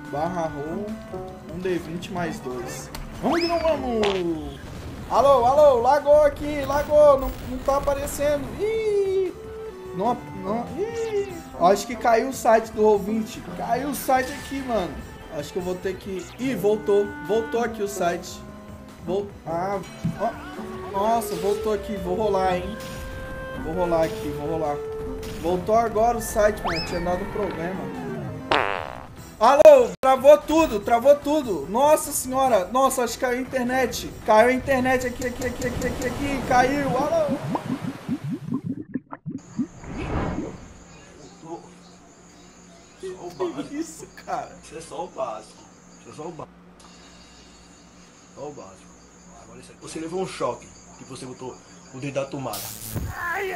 Barra roll. 1d20 mais 2. Vamos que não vamos! Alô, alô, lagou aqui, lagou, não tá aparecendo. Ih! Não, ih! Acho que caiu o site do Roll20. Caiu o site aqui, mano. Acho que eu vou ter que... Ih, voltou aqui o site. Ah, ó. Nossa, voltou aqui, vou rolar, hein. Vou rolar aqui, vou rolar. Voltou agora o site, mano, tinha dado problema. Alô, travou tudo. Nossa senhora, nossa, acho que caiu a internet. Caiu a internet aqui, caiu, alô. Que isso, cara? Isso é só o básico. Só o básico. Agora isso aqui. Você levou um choque que você botou o dedo da tomada. Ai.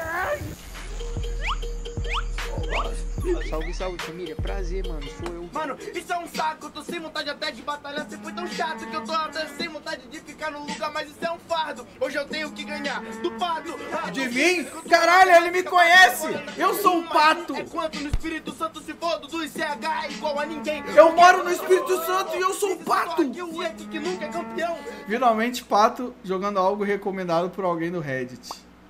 Salve, família. Prazer, mano. Sou eu. Mano, isso é um saco. Eu tô sem vontade até de batalhar. Você foi tão chato que eu tô até sem vontade de ficar no lugar. Mas isso é um fardo. Hoje eu tenho que ganhar do pato. De mim? Caralho, ele me conhece. Eu sou um pato. É quanto no Espírito Santo se for do CH é igual a ninguém. Eu moro no Espírito Santo e eu sou um pato. Que nunca é campeão. Finalmente, pato jogando algo recomendado por alguém do Reddit.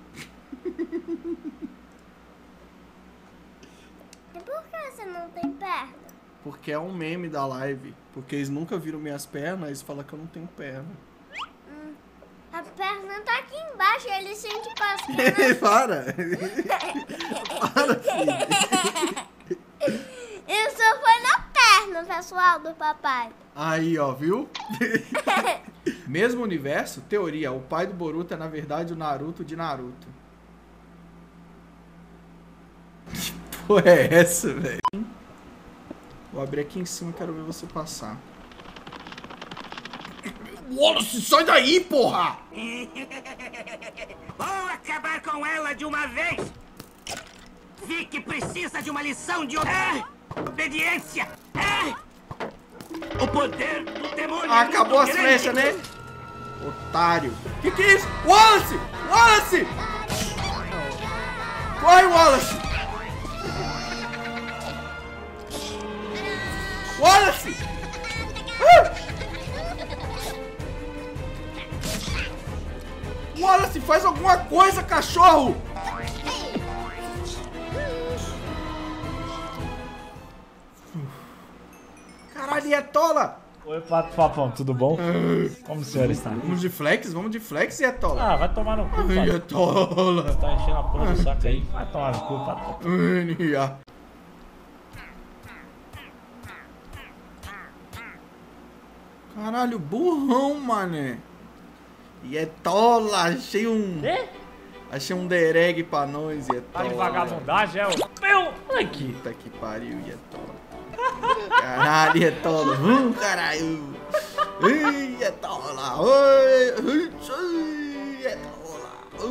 Você não tem perna? Porque é um meme da live. Porque eles nunca viram minhas pernas, eles falam que eu não tenho perna. A perna tá aqui embaixo e ele sente cosquinha. Para! Para, filho. Isso foi na perna, pessoal, do papai. Aí, ó, viu? Mesmo universo, teoria. O pai do Boruto é, na verdade, o Naruto de Naruto. Que porra é essa, velho? Vou abrir aqui em cima e quero ver você passar. Wallace, sai daí, porra! Vou acabar com ela de uma vez! Vi que precisa de uma lição de obediência! O poder do demônio! Acabou as flechas, né? Otário! Que é isso? Wallace! Wallace! Corre, Wallace! Wallace! Wallace, faz alguma coisa, cachorro! Caralho, e é tola! Oi, Pato Papão, tudo bom? Como o senhor está? Vamos de flex, e é tola. Ah, vai tomar no cu, Ai, é Pato. tola. Tá enchendo a porra do saco aí. Vai tomar no cu, Pato. Caralho, burrão, mané. E é tola, achei um... Achei um dereg pra nós, e é Tá de tola. vagabundagem, é o... Meu! Aqui. Puta que pariu, e é tola. Caralho, e é tola. Caralho. Ui, é tola. Ui, é tola.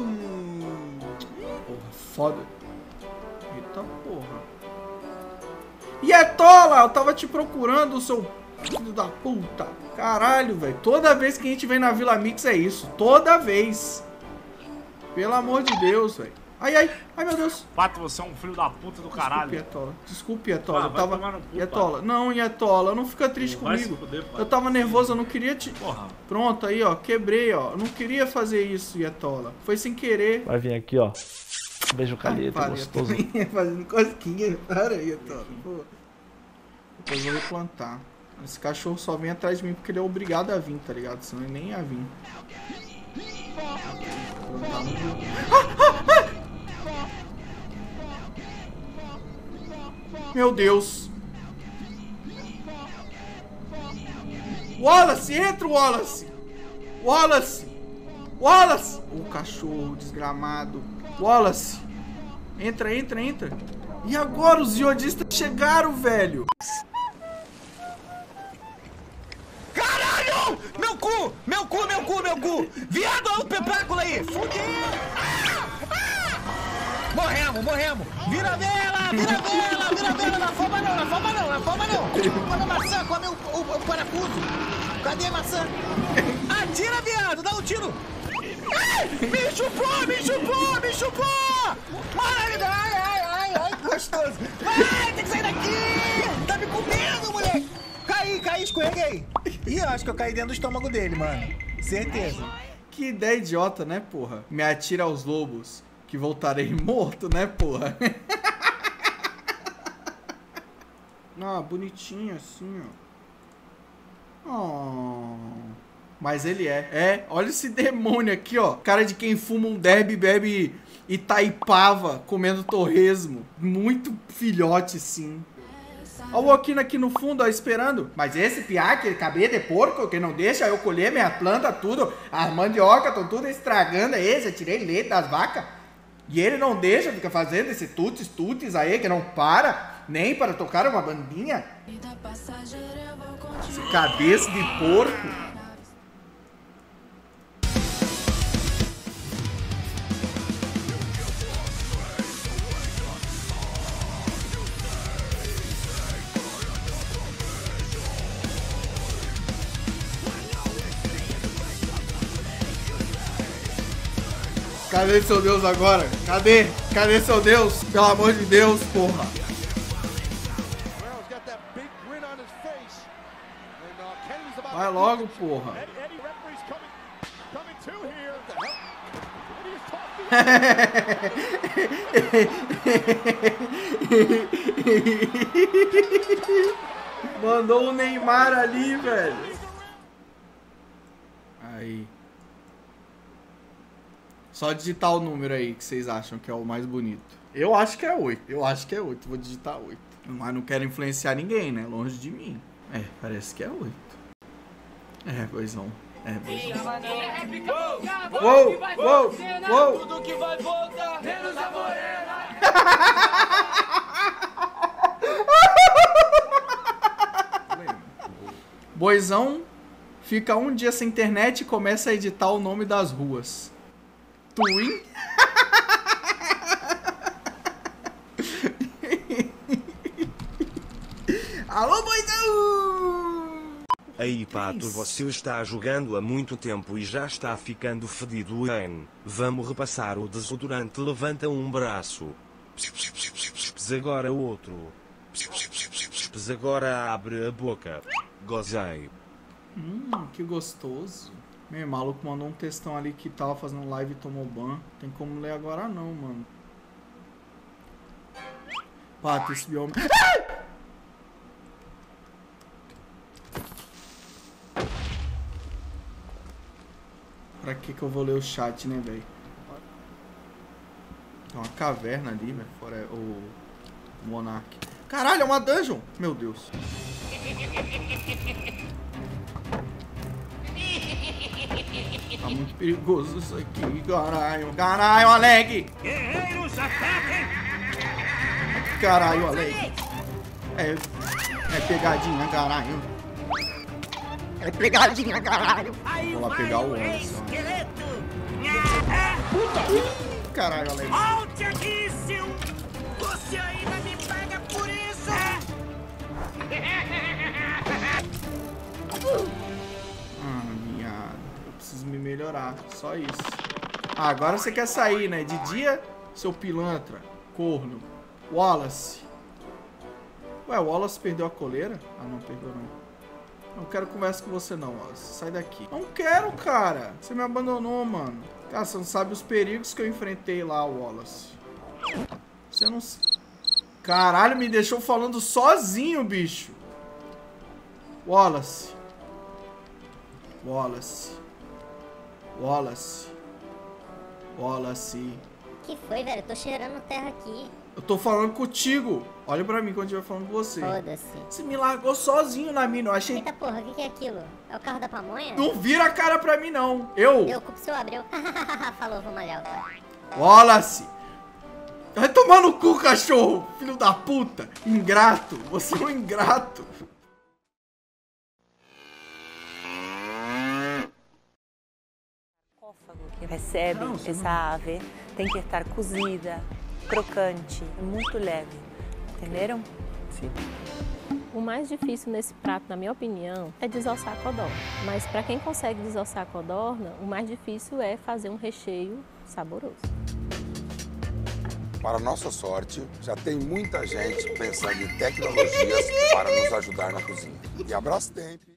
Porra, foda. Eita porra. E é tola, eu tava te procurando, seu filho da puta. Caralho, velho. Toda vez que a gente vem na Vila Mix é isso. Toda vez. Pelo amor de Deus, velho. Ai, ai. Ai, meu Deus. Pato, você é um filho da puta do caralho. Desculpe, Etola. Ah, Eu tava... vai tomar no cu, Etola. Não, Etola, não fica triste Vai se comigo. fuder, Pato. Eu tava nervoso, eu não queria te... Porra. Pronto, aí, ó. Quebrei, ó. Eu não queria fazer isso, Etola. Foi sem querer. Vai vir aqui, ó. Beijo caleta, Para, gostoso. Fazendo cosquinha. Para aí, Etola. Pô. Depois eu vou replantar. Esse cachorro só vem atrás de mim porque ele é obrigado a vir, tá ligado? Senão ele nem ia vir. Meu Deus. Wallace, entra, Wallace. Wallace. Wallace. O cachorro desgramado. Wallace. Entra, entra, entra. E agora os iodistas chegaram, velho. Caralho! Meu cu! Meu cu, meu cu, meu cu! Viado, olha o petáculo aí! Fudeu! Morremos, morremos! Vira vela, vira vela, vira vela! Na forma não, na forma não, na forma não! Quando a maçã, come o parafuso! Cadê a maçã? Atira, viado! Dá um tiro! Ai, me chupou, me chupou, me chupou! Ai, ai, ai, ai, ai, gostoso! Ai, tem que sair daqui! Tá me comendo, moleque! Caiu! Ai, escorreguei. Ih, eu acho que eu caí dentro do estômago dele, mano. Certeza. Que ideia idiota, né, porra? Me atira aos lobos, que voltarei morto, né, porra? Ah, bonitinho assim, ó. Oh. Mas ele é. É, olha esse demônio aqui, ó. Cara de quem fuma um derby, bebe Itaipava, comendo torresmo. Muito filhote, sim. Olha o Okina aqui no fundo, ó, esperando. Mas esse piá, que cabelo de porco, que não deixa eu colher minha planta, tudo. As mandioca estão tudo estragando aí. Já tirei leite das vacas. E ele não deixa, fica fazendo esse tutis aí, que não para. Nem para tocar uma bandinha. Esse cabeça de porco. Cadê seu Deus agora? Cadê? Cadê seu Deus? Pelo amor de Deus, porra. Vai logo, porra. Mandou o Neymar ali, velho. Aí. Só digitar o número aí que vocês acham que é o mais bonito. Eu acho que é 8. Eu acho que é 8. Vou digitar 8. Mas não quero influenciar ninguém, né? Longe de mim. É, parece que é 8. É, Boizão. É, Boizão. Uou, uou, uou. Tudo que vai voltar, menos a morena. Boizão fica um dia sem internet e começa a editar o nome das ruas. Twin? Alô, Boizão! Aí, Pato, você está jogando há muito tempo e já está ficando fedido, hein? Vamos repassar o desodorante. Levanta um braço. Agora outro. Agora abre a boca. Gozei. Que gostoso. Meu, maluco mandou um textão ali que tava fazendo live e tomou ban. Tem como ler agora não, mano. Pato, esse bioma... Pra que eu vou ler o chat, né, velho? Tem uma caverna ali, velho. Fora o Monark. Caralho, é uma dungeon! Meu Deus. Tá muito perigoso isso aqui, caralho. Caralho, Aleg! Caralho, Aleg. É pegadinha, caralho. É pegadinha, caralho. Vou lá pegar o Anderson. Caralho, Aleg. Volte aqui, seu... Você ainda me paga por isso? Viado. Eu preciso me melhorar. Só isso. Ah, agora você quer sair, né? De dia, seu pilantra. Corno. Wallace. Ué, o Wallace perdeu a coleira? Ah, não, perdeu não. Não quero conversa com você não, Wallace. Sai daqui. Não quero, cara. Você me abandonou, mano. Cara, você não sabe os perigos que eu enfrentei lá, Wallace. Você não... Caralho, me deixou falando sozinho, bicho. Wallace. Wallace. Wallace. Wallace. Que foi, velho? Eu tô cheirando terra aqui. Eu tô falando contigo. Olha pra mim quando eu estiver falando com você. Foda-se. Você me largou sozinho na mina. Eu achei... Eita porra, o que é aquilo? É o carro da pamonha? Não vira a cara pra mim, não. Eu culpo seu Abreu. Falou, vou malhar o pai. Wallace. Vai tomar no cu, cachorro. Filho da puta. Ingrato. Você é um ingrato. Que recebe essa ave tem que estar cozida, crocante, muito leve. Entenderam? Sim. O mais difícil nesse prato, na minha opinião, é desossar a codorna. Mas para quem consegue desossar a codorna, o mais difícil é fazer um recheio saboroso. Para nossa sorte, já tem muita gente pensando em tecnologias para nos ajudar na cozinha. E a Brastemp